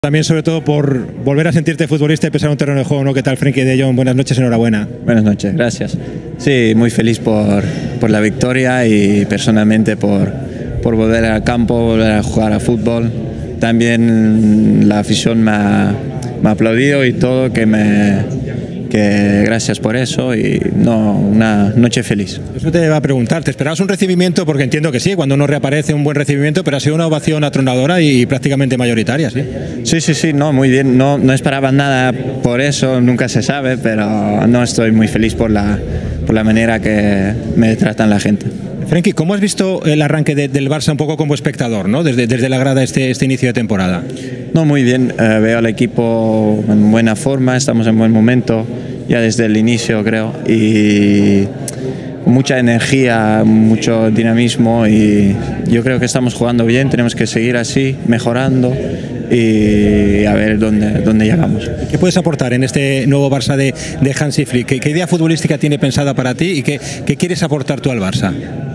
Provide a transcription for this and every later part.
También sobre todo por volver a sentirte futbolista y pisar un terreno de juego, ¿no? ¿Qué tal, Frenkie de Jong? Buenas noches, enhorabuena. Buenas noches, gracias. Sí, muy feliz por la victoria y personalmente por volver al campo, volver a jugar a fútbol. También la afición me ha aplaudido y todo, que gracias por eso y una noche feliz. Eso te iba a preguntar, ¿te esperabas un recibimiento? Porque entiendo que sí, cuando uno reaparece un buen recibimiento, pero ha sido una ovación atronadora y prácticamente mayoritaria, ¿sí? Sí, no, muy bien, no esperaba nada por eso, nunca se sabe, pero no, estoy muy feliz por la manera que me tratan la gente. Frenkie, ¿cómo has visto el arranque del Barça un poco como espectador, ¿no? Desde la grada este inicio de temporada? No, muy bien, veo al equipo en buena forma, estamos en buen momento, ya desde el inicio creo, y mucha energía, mucho dinamismo, y yo creo que estamos jugando bien, tenemos que seguir así, mejorando y a ver dónde llegamos. ¿Qué puedes aportar en este nuevo Barça de Hansi Flick? ¿Qué idea futbolística tiene pensada para ti y qué quieres aportar tú al Barça?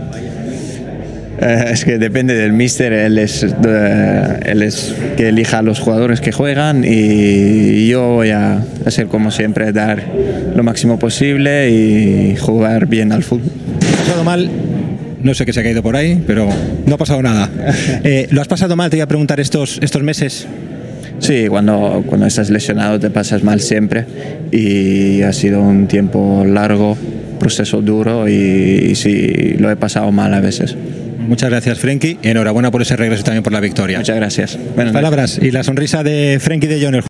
Es que depende del míster, él es que elija a los jugadores que juegan y yo voy a hacer como siempre, dar lo máximo posible y jugar bien al fútbol. ¿Has pasado mal? No sé qué se ha caído por ahí, pero no ha pasado nada. ¿Lo has pasado mal? Te iba a preguntar estos meses. Sí, cuando estás lesionado te pasas mal siempre y ha sido un tiempo largo, proceso duro y sí, lo he pasado mal a veces. Muchas gracias, Frenkie. Enhorabuena por ese regreso y también por la victoria. Muchas gracias. Buenas palabras y la sonrisa de Frenkie de Jong.